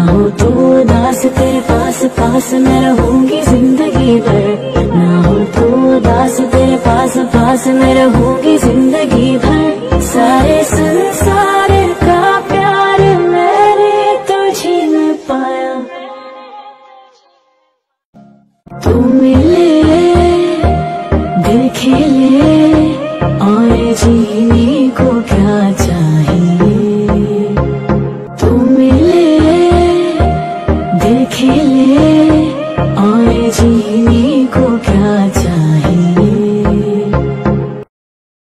हो तो उदास तेरे पास पास मैं रहूंगी जिंदगी भर, ना हो तो उदास तेरे पास पास मैं रहूंगी जिंदगी भर। सारे संसार का प्यार मैंने तुझी में पाया, तू मिले